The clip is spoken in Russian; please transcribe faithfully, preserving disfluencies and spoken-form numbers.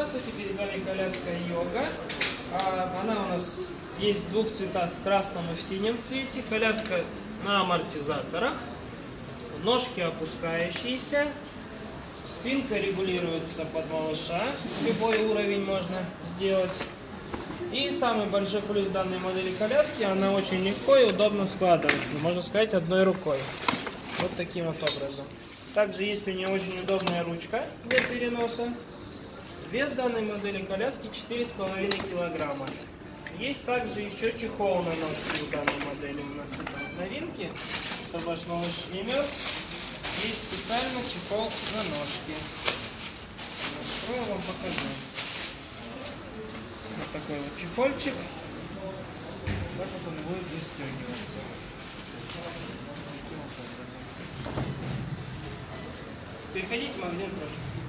Здравствуйте, перед вами коляска Йога. Она у нас есть в двух цветах, в красном и в синем цвете. Коляска на амортизаторах, ножки опускающиеся, спинка регулируется под малыша, любой уровень можно сделать. И самый большой плюс данной модели коляски, она очень легко и удобно складывается, можно сказать, одной рукой. Вот таким вот образом. Также есть у нее очень удобная ручка для переноса. Вес данной модели коляски четыре с половиной килограмма. Есть также еще чехол на ножке у данной модели. У нас это новинки, чтобы ваш малыш не мерз. Есть специально чехол на ножке. Открою, вам покажу. Вот такой вот чехольчик. Так вот он будет застегиваться. Таким вот образом. Переходите в магазин, прошу.